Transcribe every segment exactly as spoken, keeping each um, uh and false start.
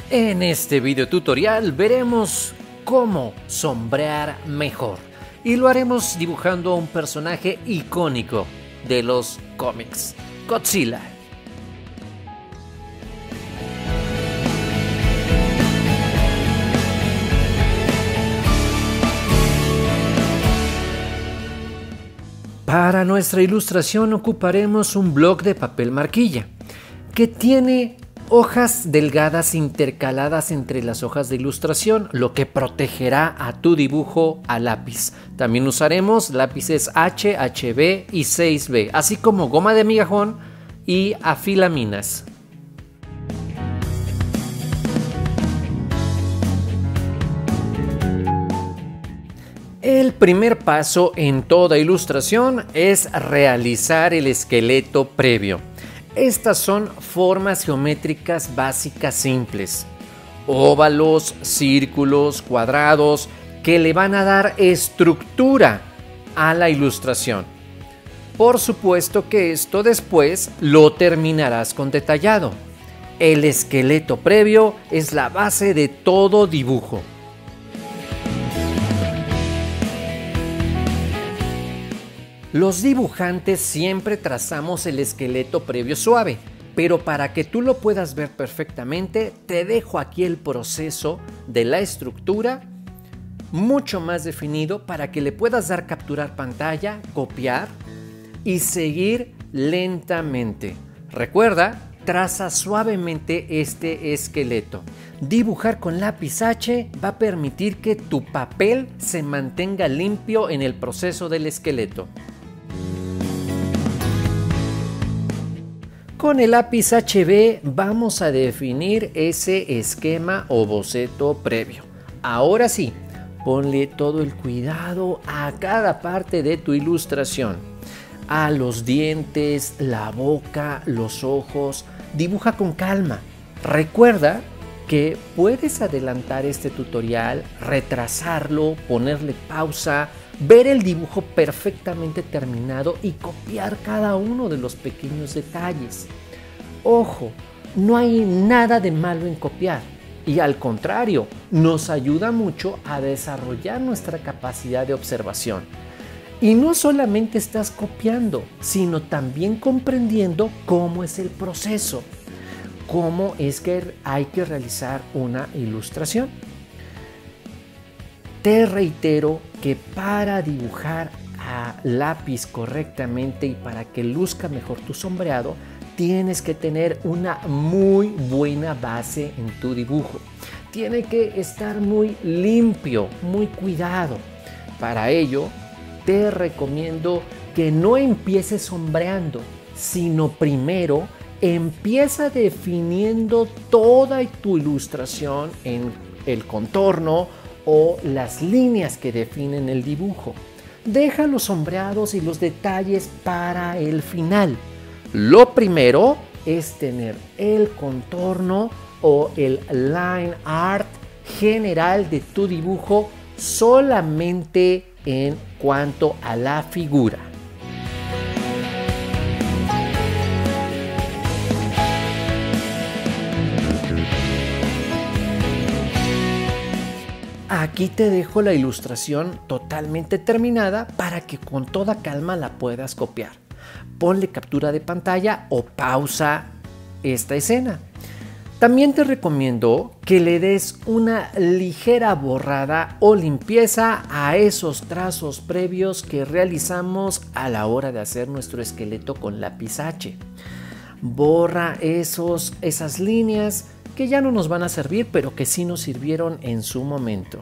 En este video tutorial veremos cómo sombrear mejor y lo haremos dibujando a un personaje icónico de los cómics, Godzilla. Para nuestra ilustración ocuparemos un bloc de papel marquilla que tiene hojas delgadas intercaladas entre las hojas de ilustración, lo que protegerá a tu dibujo a lápiz. También usaremos lápices H, H B y seis B, así como goma de migajón y afilaminas. El primer paso en toda ilustración es realizar el esqueleto previo. Estas son formas geométricas básicas simples, óvalos, círculos, cuadrados, que le van a dar estructura a la ilustración. Por supuesto que esto después lo terminarás con detallado. El esqueleto previo es la base de todo dibujo. Los dibujantes siempre trazamos el esqueleto previo suave, pero para que tú lo puedas ver perfectamente, te dejo aquí el proceso de la estructura mucho más definido para que le puedas dar capturar pantalla, copiar y seguir lentamente. Recuerda, traza suavemente este esqueleto. Dibujar con lápiz H va a permitir que tu papel se mantenga limpio en el proceso del esqueleto. Con el lápiz H B vamos a definir ese esquema o boceto previo. Ahora sí, ponle todo el cuidado a cada parte de tu ilustración. A los dientes, la boca, los ojos. Dibuja con calma. Recuerda que puedes adelantar este tutorial, retrasarlo, ponerle pausa, ver el dibujo perfectamente terminado y copiar cada uno de los pequeños detalles. Ojo, no hay nada de malo en copiar y al contrario, nos ayuda mucho a desarrollar nuestra capacidad de observación. Y no solamente estás copiando, sino también comprendiendo cómo es el proceso, cómo es que hay que realizar una ilustración. Te reitero que para dibujar a lápiz correctamente y para que luzca mejor tu sombreado, tienes que tener una muy buena base en tu dibujo. Tiene que estar muy limpio, muy cuidado. Para ello, te recomiendo que no empieces sombreando, sino primero empieza definiendo toda tu ilustración en el contorno o las líneas que definen el dibujo. Deja los sombreados y los detalles para el final. Lo primero es tener el contorno o el line art general de tu dibujo solamente en cuanto a la figura. Aquí te dejo la ilustración totalmente terminada para que con toda calma la puedas copiar. Ponle captura de pantalla o pausa esta escena. También te recomiendo que le des una ligera borrada o limpieza a esos trazos previos que realizamos a la hora de hacer nuestro esqueleto con lápiz H. Borra esos, esas líneas que ya no nos van a servir, pero que sí nos sirvieron en su momento.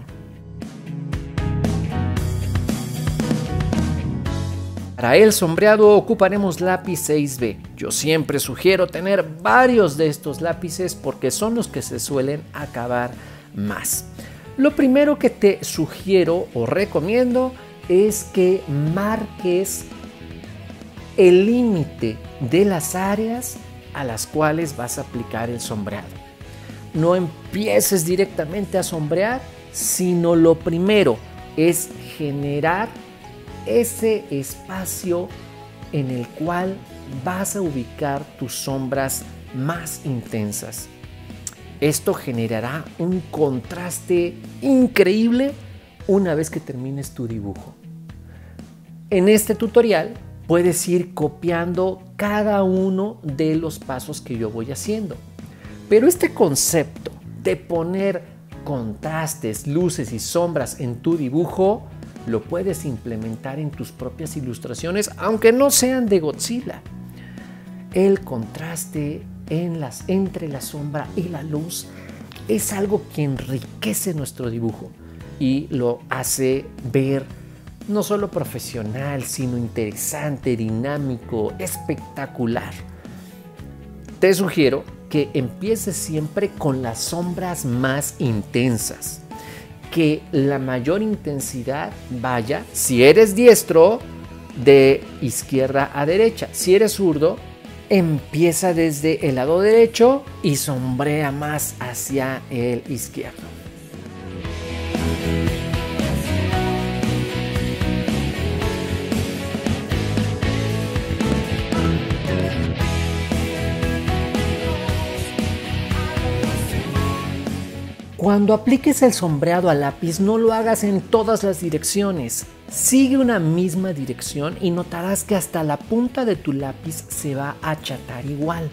Para el sombreado ocuparemos lápiz seis B. Yo siempre sugiero tener varios de estos lápices porque son los que se suelen acabar más. Lo primero que te sugiero o recomiendo es que marques el límite de las áreas a las cuales vas a aplicar el sombreado. No empieces directamente a sombrear, sino lo primero es generar ese espacio en el cual vas a ubicar tus sombras más intensas. Esto generará un contraste increíble una vez que termines tu dibujo. En este tutorial puedes ir copiando cada uno de los pasos que yo voy haciendo. Pero este concepto de poner contrastes, luces y sombras en tu dibujo lo puedes implementar en tus propias ilustraciones, aunque no sean de Godzilla. El contraste en las, entre la sombra y la luz es algo que enriquece nuestro dibujo y lo hace ver no solo profesional, sino interesante, dinámico, espectacular. Te sugiero que empieces siempre con las sombras más intensas, que la mayor intensidad vaya, si eres diestro, de izquierda a derecha. Si eres zurdo, empieza desde el lado derecho y sombrea más hacia el izquierdo. Cuando apliques el sombreado a lápiz, no lo hagas en todas las direcciones. Sigue una misma dirección y notarás que hasta la punta de tu lápiz se va a achatar igual.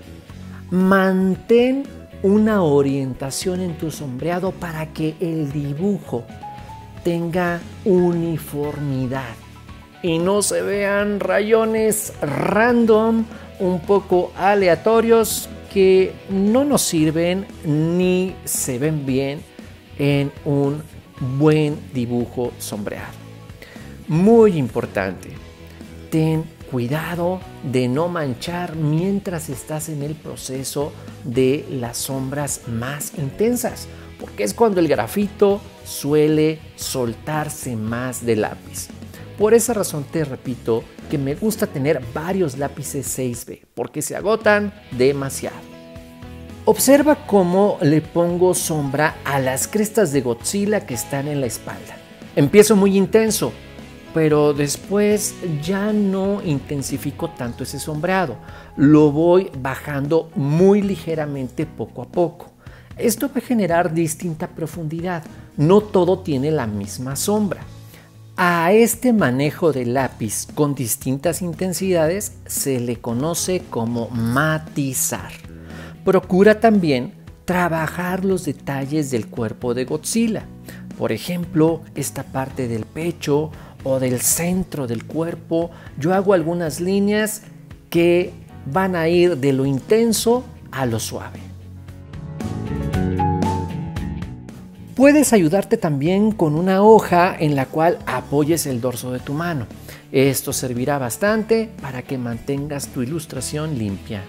Mantén una orientación en tu sombreado para que el dibujo tenga uniformidad y no se vean rayones random, un poco aleatorios, que no nos sirven ni se ven bien en un buen dibujo sombreado. Muy importante, ten cuidado de no manchar mientras estás en el proceso de las sombras más intensas, porque es cuando el grafito suele soltarse más del lápiz. Por esa razón te repito que me gusta tener varios lápices seis B, porque se agotan demasiado. Observa cómo le pongo sombra a las crestas de Godzilla que están en la espalda. Empiezo muy intenso, pero después ya no intensifico tanto ese sombreado. Lo voy bajando muy ligeramente poco a poco. Esto va a generar distinta profundidad. No todo tiene la misma sombra. A este manejo de lápiz con distintas intensidades se le conoce como matizar. Procura también trabajar los detalles del cuerpo de Godzilla. Por ejemplo, esta parte del pecho o del centro del cuerpo. Yo hago algunas líneas que van a ir de lo intenso a lo suave. Puedes ayudarte también con una hoja en la cual apoyes el dorso de tu mano. Esto servirá bastante para que mantengas tu ilustración limpia.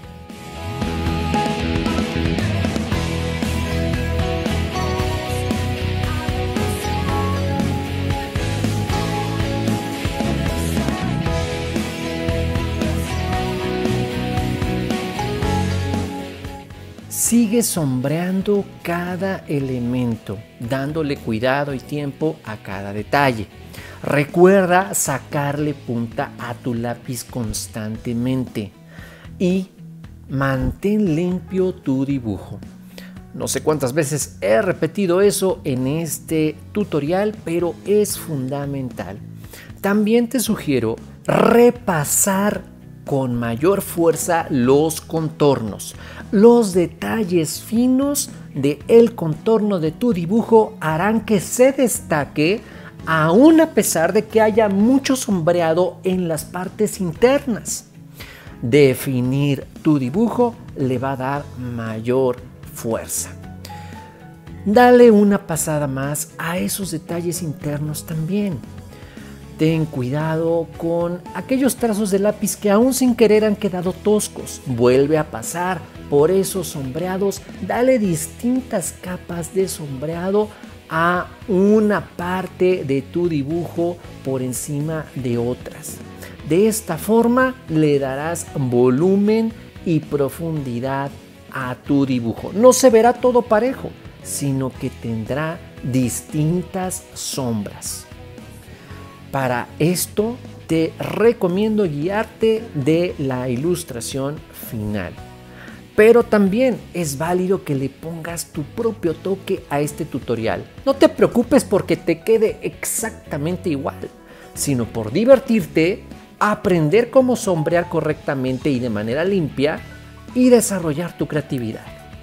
Sigue sombreando cada elemento, dándole cuidado y tiempo a cada detalle. Recuerda sacarle punta a tu lápiz constantemente y mantén limpio tu dibujo. No sé cuántas veces he repetido eso en este tutorial, pero es fundamental. También te sugiero repasar con mayor fuerza los contornos. Los detalles finos del contorno de tu dibujo harán que se destaque, aún a pesar de que haya mucho sombreado en las partes internas. Definir tu dibujo le va a dar mayor fuerza. Dale una pasada más a esos detalles internos también. Ten cuidado con aquellos trazos de lápiz que aún sin querer han quedado toscos. Vuelve a pasar por esos sombreados. Dale distintas capas de sombreado a una parte de tu dibujo por encima de otras. De esta forma le darás volumen y profundidad a tu dibujo. No se verá todo parejo, sino que tendrá distintas sombras. Para esto te recomiendo guiarte de la ilustración final. Pero también es válido que le pongas tu propio toque a este tutorial. No te preocupes porque te quede exactamente igual, sino por divertirte, aprender cómo sombrear correctamente y de manera limpia y desarrollar tu creatividad.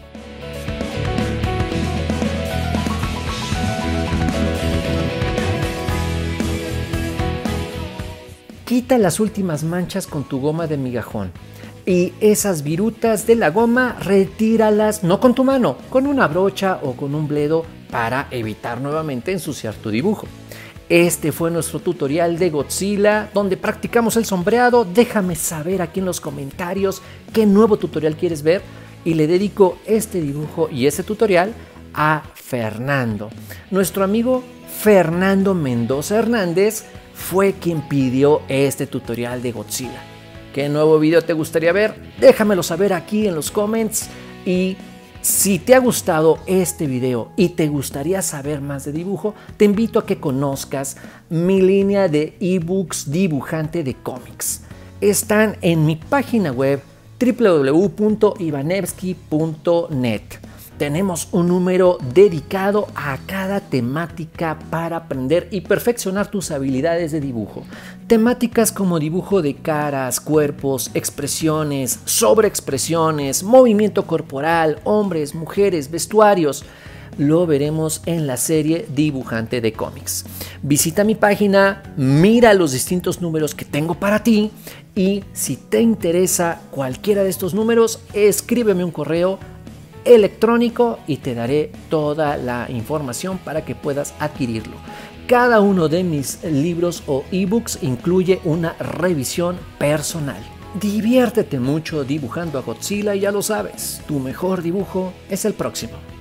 Quita las últimas manchas con tu goma de migajón y esas virutas de la goma retíralas no con tu mano, con una brocha o con un bledo para evitar nuevamente ensuciar tu dibujo. Este fue nuestro tutorial de Godzilla donde practicamos el sombreado. Déjame saber aquí en los comentarios qué nuevo tutorial quieres ver y le dedico este dibujo y este tutorial a Fernando. Nuestro amigo Fernando Mendoza Hernández fue quien pidió este tutorial de Godzilla. ¿Qué nuevo video te gustaría ver? Déjamelo saber aquí en los comments. Y si te ha gustado este video y te gustaría saber más de dibujo, te invito a que conozcas mi línea de ebooks dibujante de cómics. Están en mi página web w w w punto ivanevsky punto net. Tenemos un número dedicado a cada temática para aprender y perfeccionar tus habilidades de dibujo. Temáticas como dibujo de caras, cuerpos, expresiones, sobreexpresiones, movimiento corporal, hombres, mujeres, vestuarios. Lo veremos en la serie Dibujante de Cómics. Visita mi página, mira los distintos números que tengo para ti y si te interesa cualquiera de estos números, escríbeme un correo electrónico y te daré toda la información para que puedas adquirirlo. Cada uno de mis libros o ebooks incluye una revisión personal. Diviértete mucho dibujando a Godzilla y ya lo sabes, tu mejor dibujo es el próximo.